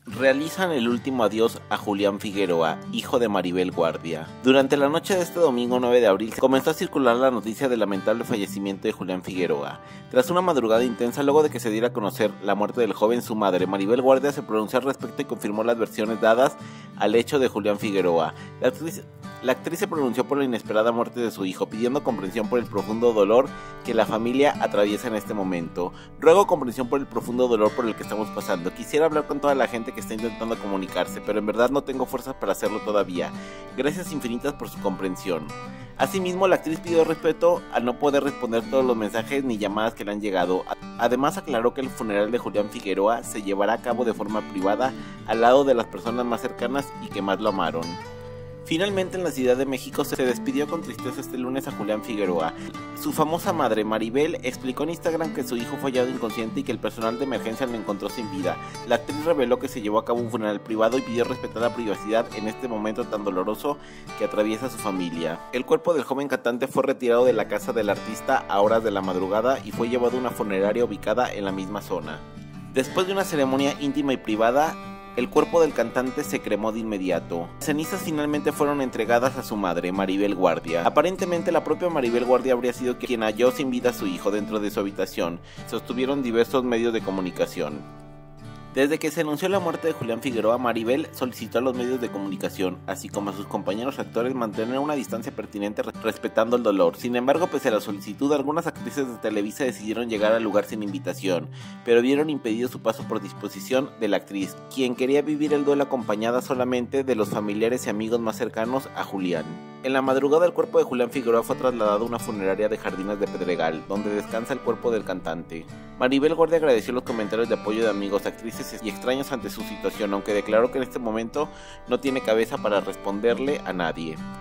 Realizan el último adiós a Julián Figueroa, hijo de Maribel Guardia. Durante la noche de este domingo 9 de abril comenzó a circular la noticia del lamentable fallecimiento de Julián Figueroa. Tras una madrugada intensa, luego de que se diera a conocer la muerte del joven, su madre, Maribel Guardia, se pronunció al respecto y confirmó las versiones dadas al hecho de Julián Figueroa. La actriz se pronunció por la inesperada muerte de su hijo, pidiendo comprensión por el profundo dolor que la familia atraviesa en este momento. Ruego comprensión por el profundo dolor por el que estamos pasando. Quisiera hablar con toda la gente que está intentando comunicarse, pero en verdad no tengo fuerzas para hacerlo todavía. Gracias infinitas por su comprensión. Asimismo, la actriz pidió respeto al no poder responder todos los mensajes ni llamadas que le han llegado. Además, aclaró que el funeral de Julián Figueroa se llevará a cabo de forma privada, al lado de las personas más cercanas y que más lo amaron. Finalmente, en la Ciudad de México se despidió con tristeza este lunes a Julián Figueroa. Su famosa madre, Maribel, explicó en Instagram que su hijo fue hallado inconsciente y que el personal de emergencia lo encontró sin vida. La actriz reveló que se llevó a cabo un funeral privado y pidió respetar la privacidad en este momento tan doloroso que atraviesa su familia. El cuerpo del joven cantante fue retirado de la casa del artista a horas de la madrugada y fue llevado a una funeraria ubicada en la misma zona. Después de una ceremonia íntima y privada, el cuerpo del cantante se cremó de inmediato. Las cenizas finalmente fueron entregadas a su madre, Maribel Guardia. Aparentemente, la propia Maribel Guardia habría sido quien halló sin vida a su hijo dentro de su habitación, sostuvieron diversos medios de comunicación. Desde que se anunció la muerte de Julián Figueroa, Maribel solicitó a los medios de comunicación, así como a sus compañeros actores, mantener una distancia pertinente respetando el dolor. Sin embargo, pese a la solicitud, algunas actrices de Televisa decidieron llegar al lugar sin invitación, pero vieron impedido su paso por disposición de la actriz, quien quería vivir el duelo acompañada solamente de los familiares y amigos más cercanos a Julián. En la madrugada, el cuerpo de Julián Figueroa fue trasladado a una funeraria de Jardines de Pedregal, donde descansa el cuerpo del cantante. Maribel Guardia agradeció los comentarios de apoyo de amigos, actrices y extraños ante su situación, aunque declaró que en este momento no tiene cabeza para responderle a nadie.